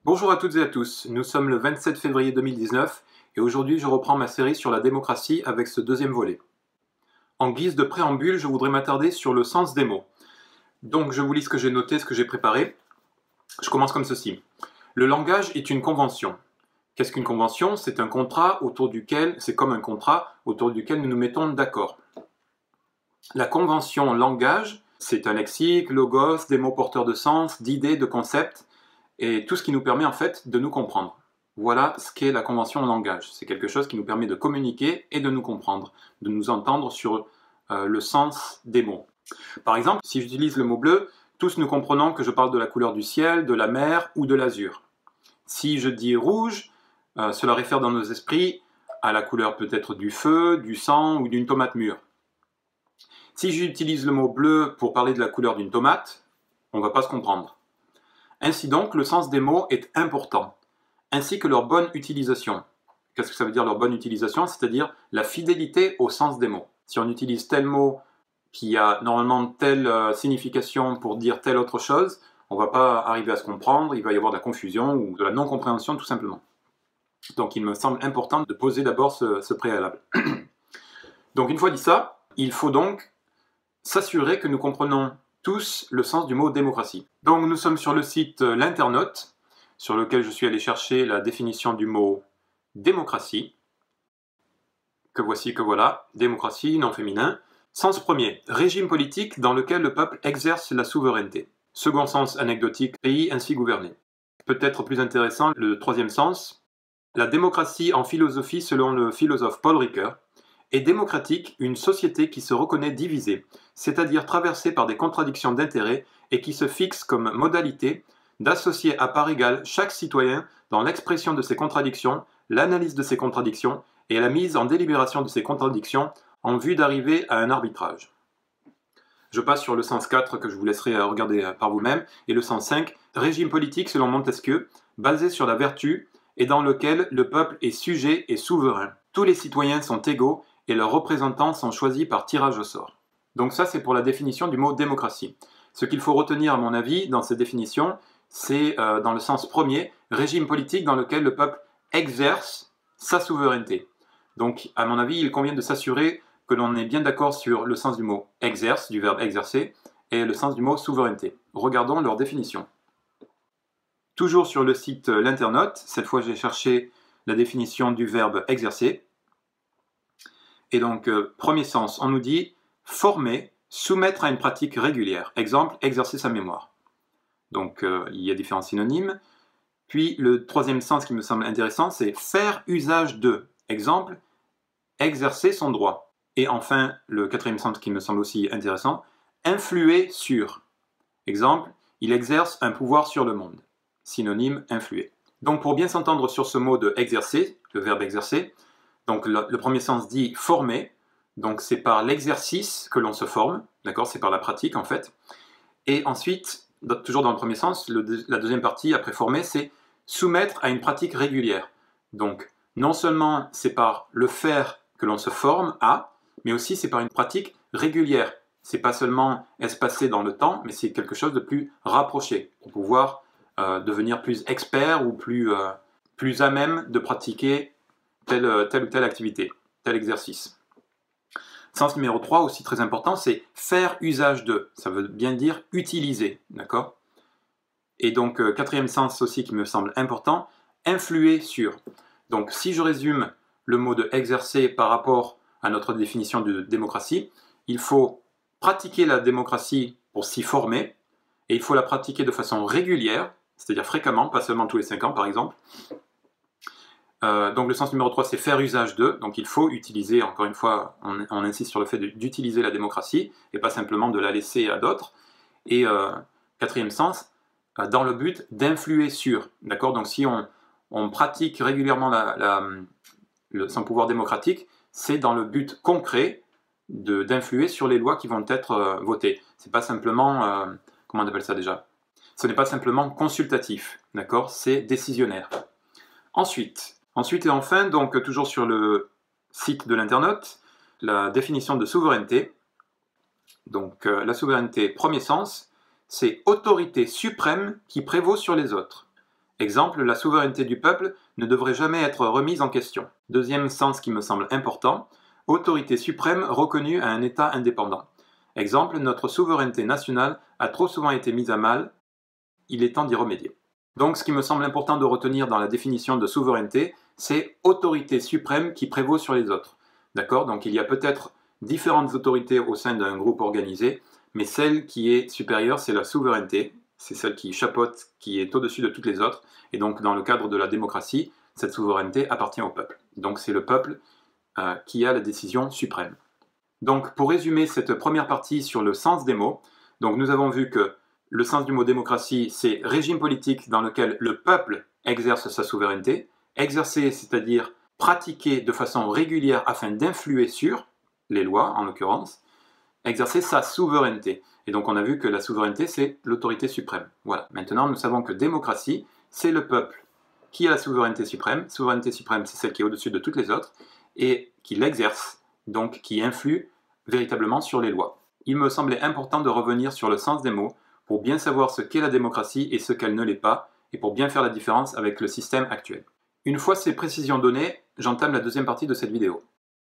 Bonjour à toutes et à tous, nous sommes le 27 février 2019 et aujourd'hui je reprends ma série sur la démocratie avec ce deuxième volet. En guise de préambule, je voudrais m'attarder sur le sens des mots. Donc je vous lis ce que j'ai noté, ce que j'ai préparé. Je commence comme ceci. Le langage est une convention. Qu'est-ce qu'une convention? C'est un contrat autour duquel, c'est comme un contrat autour duquel nous nous mettons d'accord. La convention langage, c'est un lexique, logos, des mots porteurs de sens, d'idées, de concepts, et tout ce qui nous permet en fait de nous comprendre. Voilà ce qu'est la convention langage. C'est quelque chose qui nous permet de communiquer et de nous comprendre, de nous entendre sur le sens des mots. Par exemple, si j'utilise le mot bleu, tous nous comprenons que je parle de la couleur du ciel, de la mer ou de l'azur. Si je dis rouge, cela réfère dans nos esprits à la couleur peut-être du feu, du sang ou d'une tomate mûre. Si j'utilise le mot bleu pour parler de la couleur d'une tomate, on ne va pas se comprendre. Ainsi donc, le sens des mots est important, ainsi que leur bonne utilisation. Qu'est-ce que ça veut dire leur bonne utilisation? C'est-à-dire la fidélité au sens des mots. Si on utilise tel mot qui a normalement telle signification pour dire telle autre chose, on ne va pas arriver à se comprendre, il va y avoir de la confusion ou de la non-compréhension tout simplement. Donc il me semble important de poser d'abord ce préalable. Donc une fois dit ça, il faut donc s'assurer que nous comprenons tous le sens du mot démocratie. Donc nous sommes sur le site L'Internaute, sur lequel je suis allé chercher la définition du mot démocratie. Que voici, que voilà, démocratie, non féminin. Sens premier, régime politique dans lequel le peuple exerce la souveraineté. Second sens anecdotique, pays ainsi gouverné. Peut-être plus intéressant, le troisième sens, la démocratie en philosophie selon le philosophe Paul Ricoeur, est démocratique une société qui se reconnaît divisée, c'est-à-dire traversée par des contradictions d'intérêts et qui se fixe comme modalité d'associer à part égale chaque citoyen dans l'expression de ses contradictions, l'analyse de ces contradictions et la mise en délibération de ces contradictions en vue d'arriver à un arbitrage. Je passe sur le sens 4 que je vous laisserai regarder par vous-même, et le sens 5, régime politique selon Montesquieu, basé sur la vertu et dans lequel le peuple est sujet et souverain. Tous les citoyens sont égaux et leurs représentants sont choisis par tirage au sort. Donc ça, c'est pour la définition du mot démocratie. Ce qu'il faut retenir, à mon avis, dans cette définition, c'est dans le sens premier, régime politique dans lequel le peuple exerce sa souveraineté. Donc, à mon avis, il convient de s'assurer que l'on est bien d'accord sur le sens du mot exerce, du verbe exercer, et le sens du mot souveraineté. Regardons leur définition. Toujours sur le site L'Internaute, cette fois j'ai cherché la définition du verbe exercer. Et donc, premier sens, on nous dit former, soumettre à une pratique régulière. Exemple, exercer sa mémoire. Donc, il y a différents synonymes. Puis, le troisième sens qui me semble intéressant, c'est faire usage de. Exemple, exercer son droit. Et enfin, le quatrième sens qui me semble aussi intéressant, influer sur. Exemple, il exerce un pouvoir sur le monde. Synonyme, influer. Donc, pour bien s'entendre sur ce mot de exercer, le verbe exercer, donc le premier sens dit former, donc c'est par l'exercice que l'on se forme, d'accord, c'est par la pratique en fait. Et ensuite, toujours dans le premier sens, la deuxième partie après former, c'est soumettre à une pratique régulière. Donc non seulement c'est par le faire que l'on se forme à, mais aussi c'est par une pratique régulière. C'est pas seulement espacé dans le temps, mais c'est quelque chose de plus rapproché pour pouvoir devenir plus expert ou plus à même de pratiquer telle ou telle activité, tel exercice. Sens numéro 3, aussi très important, c'est faire usage de. Ça veut bien dire utiliser, d'accord? Et donc, quatrième sens aussi qui me semble important, influer sur. Donc, si je résume le mot de exercer par rapport à notre définition de démocratie, il faut pratiquer la démocratie pour s'y former, et il faut la pratiquer de façon régulière, c'est-à-dire fréquemment, pas seulement tous les 5 ans par exemple. Donc le sens numéro 3, c'est faire usage de, donc il faut utiliser, encore une fois, on insiste sur le fait d'utiliser la démocratie, et pas simplement de la laisser à d'autres. Et quatrième sens, dans le but d'influer sur, d'accord? Donc si on pratique régulièrement son pouvoir démocratique, c'est dans le but concret d'influer sur les lois qui vont être votées. C'est pas simplement, comment on appelle ça déjà? Ce n'est pas simplement consultatif, d'accord? C'est décisionnaire. Ensuite et enfin, donc toujours sur le site de l'Internaute, la définition de souveraineté. Donc la souveraineté, premier sens, c'est autorité suprême qui prévaut sur les autres. Exemple, la souveraineté du peuple ne devrait jamais être remise en question. Deuxième sens qui me semble important, autorité suprême reconnue à un État indépendant. Exemple, notre souveraineté nationale a trop souvent été mise à mal, il est temps d'y remédier. Donc ce qui me semble important de retenir dans la définition de souveraineté, c'est autorité suprême qui prévaut sur les autres. D'accord? Donc il y a peut-être différentes autorités au sein d'un groupe organisé, mais celle qui est supérieure, c'est la souveraineté, c'est celle qui chapeaute, qui est au-dessus de toutes les autres, et donc dans le cadre de la démocratie, cette souveraineté appartient au peuple. Donc c'est le peuple qui a la décision suprême. Donc pour résumer cette première partie sur le sens des mots, donc nous avons vu que le sens du mot démocratie, c'est régime politique dans lequel le peuple exerce sa souveraineté. Exercer, c'est-à-dire pratiquer de façon régulière afin d'influer sur les lois, en l'occurrence, exercer sa souveraineté. Et donc on a vu que la souveraineté, c'est l'autorité suprême. Voilà. Maintenant, nous savons que démocratie, c'est le peuple qui a la souveraineté suprême. Souveraineté suprême, c'est celle qui est au-dessus de toutes les autres et qui l'exerce, donc qui influe véritablement sur les lois. Il me semblait important de revenir sur le sens des mots pour bien savoir ce qu'est la démocratie et ce qu'elle ne l'est pas, et pour bien faire la différence avec le système actuel. Une fois ces précisions données, j'entame la deuxième partie de cette vidéo.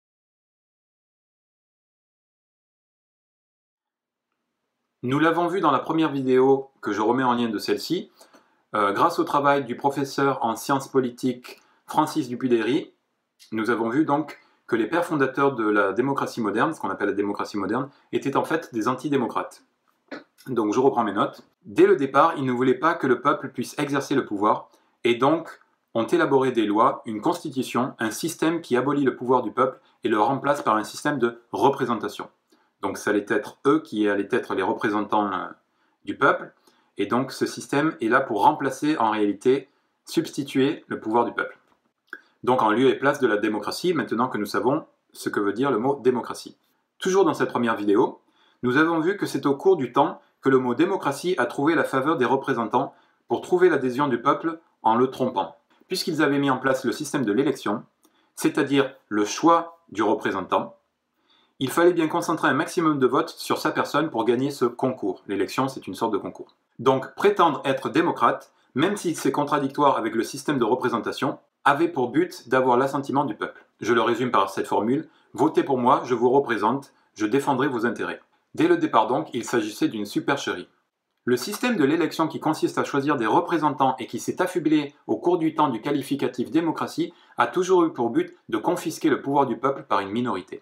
Nous l'avons vu dans la première vidéo, que je remets en lien de celle-ci, grâce au travail du professeur en sciences politiques Francis Dupuy-Derry, nous avons vu donc que les pères fondateurs de la démocratie moderne, ce qu'on appelle la démocratie moderne, étaient en fait des antidémocrates. Donc je reprends mes notes. Dès le départ, ils ne voulaient pas que le peuple puisse exercer le pouvoir, et donc ont élaboré des lois, une constitution, un système qui abolit le pouvoir du peuple et le remplace par un système de représentation. Donc ça allait être eux qui allaient être les représentants du peuple, et donc ce système est là pour remplacer, en réalité, substituer le pouvoir du peuple. Donc en lieu et place de la démocratie, maintenant que nous savons ce que veut dire le mot démocratie. Toujours dans cette première vidéo, nous avons vu que c'est au cours du temps que le mot démocratie a trouvé la faveur des représentants pour trouver l'adhésion du peuple en le trompant. Puisqu'ils avaient mis en place le système de l'élection, c'est-à-dire le choix du représentant, il fallait bien concentrer un maximum de votes sur sa personne pour gagner ce concours. L'élection, c'est une sorte de concours. Donc prétendre être démocrate, même si c'est contradictoire avec le système de représentation, avait pour but d'avoir l'assentiment du peuple. Je le résume par cette formule, votez pour moi, je vous représente, je défendrai vos intérêts. Dès le départ donc, il s'agissait d'une supercherie. Le système de l'élection qui consiste à choisir des représentants et qui s'est affublé au cours du temps du qualificatif démocratie a toujours eu pour but de confisquer le pouvoir du peuple par une minorité.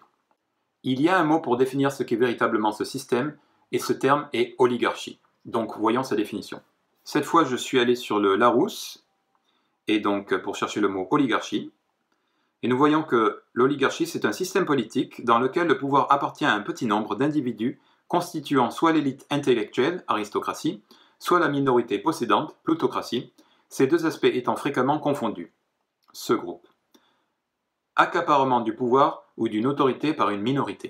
Il y a un mot pour définir ce qu'est véritablement ce système, et ce terme est oligarchie. Donc voyons sa définition. Cette fois je suis allé sur le Larousse, et donc pour chercher le mot oligarchie, et nous voyons que l'oligarchie c'est un système politique dans lequel le pouvoir appartient à un petit nombre d'individus constituant soit l'élite intellectuelle, aristocratie, soit la minorité possédante, plutocratie, ces deux aspects étant fréquemment confondus. Ce groupe. Accaparement du pouvoir ou d'une autorité par une minorité.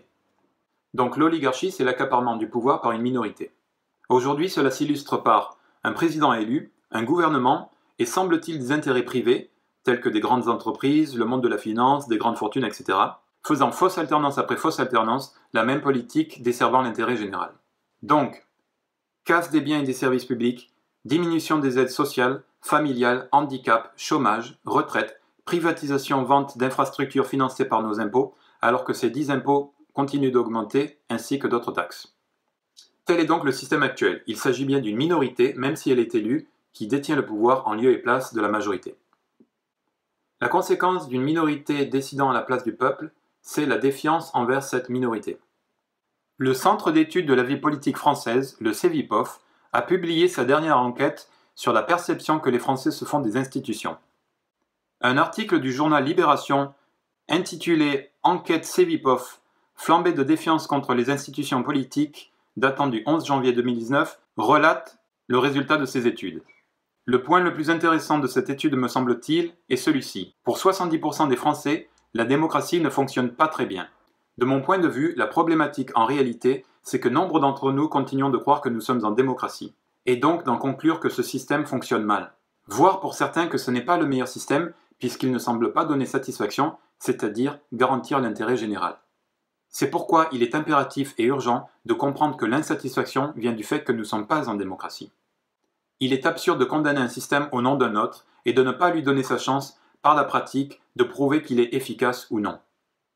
Donc l'oligarchie, c'est l'accaparement du pouvoir par une minorité. Aujourd'hui, cela s'illustre par un président élu, un gouvernement et semble-t-il des intérêts privés, tels que des grandes entreprises, le monde de la finance, des grandes fortunes, etc., faisant fausse alternance après fausse alternance, la même politique desservant l'intérêt général. Donc, casse des biens et des services publics, diminution des aides sociales, familiales, handicap, chômage, retraite, privatisation, vente d'infrastructures financées par nos impôts, alors que ces 10 impôts continuent d'augmenter, ainsi que d'autres taxes. Tel est donc le système actuel. Il s'agit bien d'une minorité, même si elle est élue, qui détient le pouvoir en lieu et place de la majorité. La conséquence d'une minorité décidant à la place du peuple, c'est la défiance envers cette minorité. Le Centre d'études de la vie politique française, le CEVIPOF, a publié sa dernière enquête sur la perception que les Français se font des institutions. Un article du journal Libération intitulé « Enquête CEVIPOF, flambée de défiance contre les institutions politiques » datant du 11 janvier 2019, relate le résultat de ces études. Le point le plus intéressant de cette étude, me semble-t-il, est celui-ci. Pour 70% des Français, la démocratie ne fonctionne pas très bien. De mon point de vue, la problématique en réalité, c'est que nombre d'entre nous continuons de croire que nous sommes en démocratie, et donc d'en conclure que ce système fonctionne mal. Voire pour certains que ce n'est pas le meilleur système, puisqu'il ne semble pas donner satisfaction, c'est-à-dire garantir l'intérêt général. C'est pourquoi il est impératif et urgent de comprendre que l'insatisfaction vient du fait que nous ne sommes pas en démocratie. Il est absurde de condamner un système au nom d'un autre et de ne pas lui donner sa chance, par la pratique, de prouver qu'il est efficace ou non.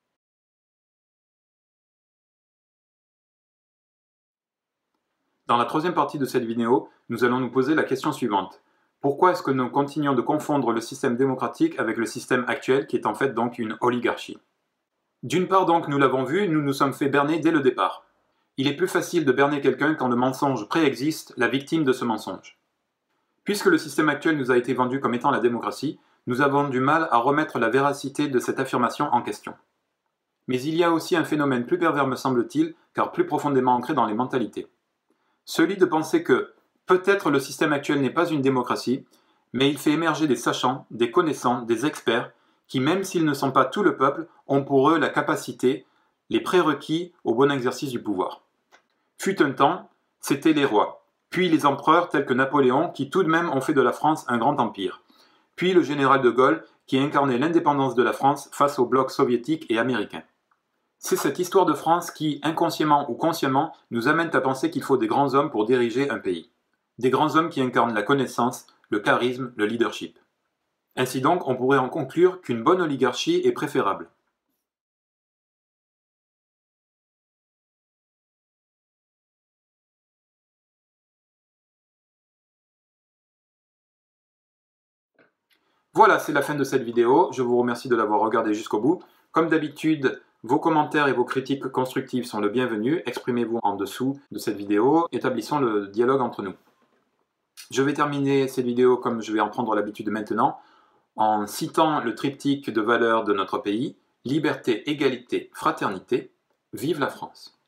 Dans la troisième partie de cette vidéo, nous allons nous poser la question suivante. Pourquoi est-ce que nous continuons de confondre le système démocratique avec le système actuel qui est en fait donc une oligarchie? D'une part donc, nous l'avons vu, nous nous sommes fait berner dès le départ. Il est plus facile de berner quelqu'un quand le mensonge préexiste la victime de ce mensonge. Puisque le système actuel nous a été vendu comme étant la démocratie, nous avons du mal à remettre la véracité de cette affirmation en question. Mais il y a aussi un phénomène plus pervers me semble-t-il, car plus profondément ancré dans les mentalités. Celui de penser que peut-être le système actuel n'est pas une démocratie, mais il fait émerger des sachants, des connaissants, des experts, qui même s'ils ne sont pas tout le peuple, ont pour eux la capacité, les prérequis au bon exercice du pouvoir. Fut un temps, c'étaient les rois, puis les empereurs tels que Napoléon qui tout de même ont fait de la France un grand empire, puis le général de Gaulle qui incarnait l'indépendance de la France face au bloc soviétique et américain. C'est cette histoire de France qui, inconsciemment ou consciemment, nous amène à penser qu'il faut des grands hommes pour diriger un pays. Des grands hommes qui incarnent la connaissance, le charisme, le leadership. Ainsi donc, on pourrait en conclure qu'une bonne oligarchie est préférable. Voilà, c'est la fin de cette vidéo. Je vous remercie de l'avoir regardée jusqu'au bout. Comme d'habitude, vos commentaires et vos critiques constructives sont le bienvenu. Exprimez-vous en dessous de cette vidéo. Établissons le dialogue entre nous. Je vais terminer cette vidéo comme je vais en prendre l'habitude maintenant, en citant le triptyque de valeurs de notre pays, liberté, égalité, fraternité, vive la France.